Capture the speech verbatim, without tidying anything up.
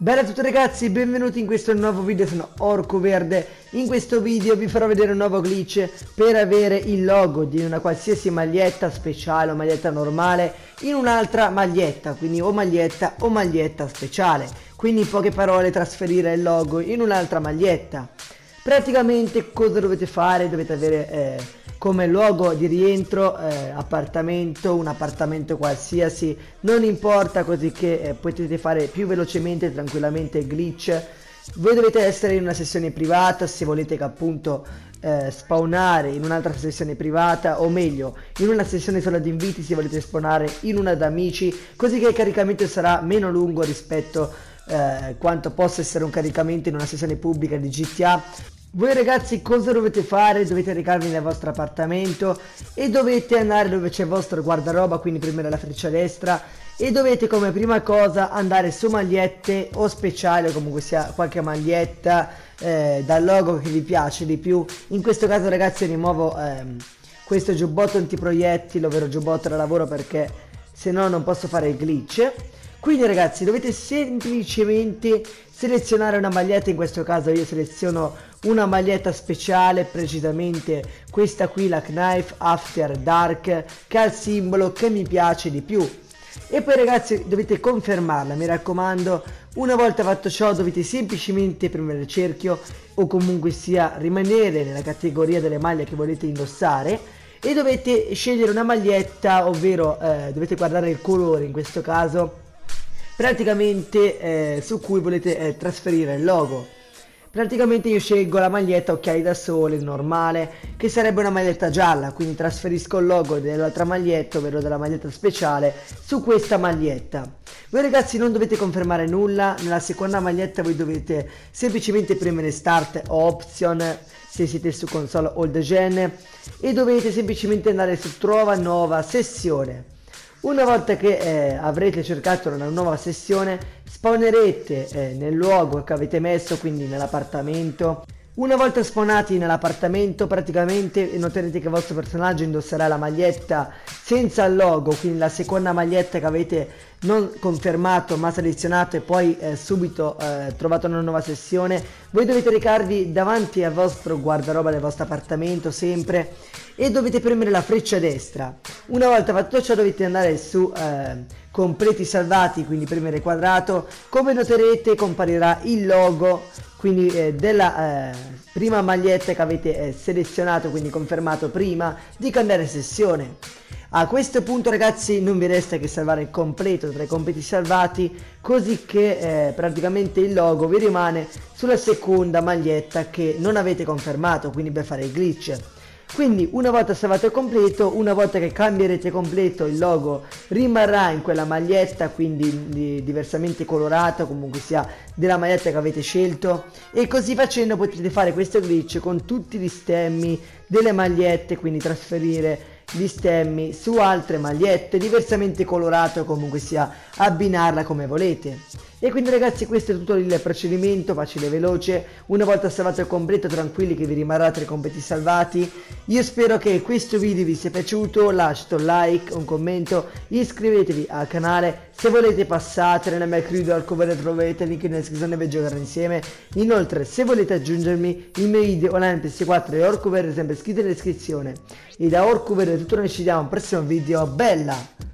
Bella a tutti ragazzi, benvenuti in questo nuovo video, sono Orcoverde. In questo video vi farò vedere un nuovo glitch per avere il logo di una qualsiasi maglietta speciale o maglietta normale in un'altra maglietta, quindi o maglietta o maglietta speciale. Quindi in poche parole trasferire il logo in un'altra maglietta. Praticamente cosa dovete fare? Dovete avere eh, come luogo di rientro eh, appartamento, un appartamento qualsiasi, non importa, così che eh, potete fare più velocemente e tranquillamente il glitch. Voi dovete essere in una sessione privata se volete che appunto eh, spawnare in un'altra sessione privata, o meglio in una sessione sola di inviti se volete spawnare in una da amici, così che il caricamento sarà meno lungo rispetto Eh, quanto possa essere un caricamento in una sessione pubblica di G T A. Voi ragazzi cosa dovete fare? Dovete recarvi nel vostro appartamento e dovete andare dove c'è il vostro guardaroba, quindi premere la freccia destra e dovete come prima cosa andare su magliette o speciali, o comunque sia qualche maglietta eh, dal logo che vi piace di più. In questo caso ragazzi rimuovo ehm, questo giubbotto antiproiettile, ovvero giubbotto da lavoro, perché se no non posso fare il glitch. Quindi ragazzi dovete semplicemente selezionare una maglietta, in questo caso io seleziono una maglietta speciale, precisamente questa qui, la Knife After Dark, che ha il simbolo che mi piace di più. E poi ragazzi dovete confermarla, mi raccomando. Una volta fatto ciò dovete semplicemente premere il cerchio o comunque sia rimanere nella categoria delle maglie che volete indossare e dovete scegliere una maglietta, ovvero eh, dovete guardare il colore in questo caso, praticamente eh, su cui volete eh, trasferire il logo. Praticamente io scelgo la maglietta occhiali da sole normale, che sarebbe una maglietta gialla, quindi trasferisco il logo dell'altra maglietta, ovvero della maglietta speciale, su questa maglietta. Voi ragazzi non dovete confermare nulla, nella seconda maglietta voi dovete semplicemente premere start o option se siete su console old gen e dovete semplicemente andare su trova nuova sessione. Una volta che eh, avrete cercato una nuova sessione, spawnerete eh, nel luogo che avete messo, quindi nell'appartamento. Una volta spawnati nell'appartamento praticamente noterete che il vostro personaggio indosserà la maglietta senza il logo, quindi la seconda maglietta che avete non confermato ma selezionato e poi eh, subito eh, trovato una nuova sessione. Voi dovete recarvi davanti al vostro guardaroba del vostro appartamento sempre e dovete premere la freccia destra. Una volta fatto ciò dovete andare su eh, completi salvati, quindi premere quadrato. Come noterete comparirà il logo, quindi eh, della eh, prima maglietta che avete eh, selezionato, quindi confermato prima di cambiare sessione. A questo punto ragazzi non vi resta che salvare il completo tra i compiti salvati, così che eh, praticamente il logo vi rimane sulla seconda maglietta che non avete confermato, quindi per fare il glitch. Quindi una volta salvato il completo, una volta che cambierete completo, il logo rimarrà in quella maglietta, quindi di, diversamente colorato, comunque sia della maglietta che avete scelto, e così facendo potete fare questo glitch con tutti gli stemmi delle magliette, quindi trasferire gli stemmi su altre magliette diversamente colorato, comunque sia abbinarla come volete. E quindi ragazzi questo è tutto il procedimento facile e veloce. Una volta salvato il completo tranquilli che vi rimarrà tra i compiti salvati. Io spero che questo video vi sia piaciuto, lasciate un like, un commento, iscrivetevi al canale. Se volete passate nella mia crew di Orcoverde, trovate il link in descrizione per giocare insieme. Inoltre se volete aggiungermi i miei video online P S quattro e Orcoverde sempre iscritti in descrizione. E da Orcoverde tutto, noi ci vediamo al prossimo video, bella!